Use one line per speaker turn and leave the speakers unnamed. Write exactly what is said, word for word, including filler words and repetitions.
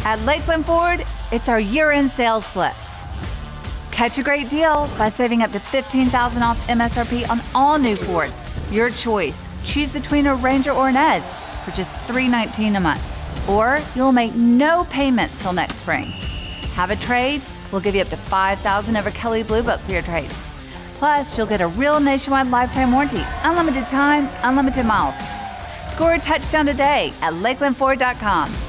At Lakeland Ford, it's our year-end sales blitz. Catch a great deal by saving up to fifteen thousand dollars off M S R P on all new Fords. Your choice. Choose between a Ranger or an Edge for just three hundred nineteen dollars a month. Or you'll make no payments till next spring. Have a trade? We'll give you up to five thousand dollars over Kelley Blue Book for your trade. Plus, you'll get a real nationwide lifetime warranty, unlimited time, unlimited miles. Score a touchdown today at Lakeland Ford dot com.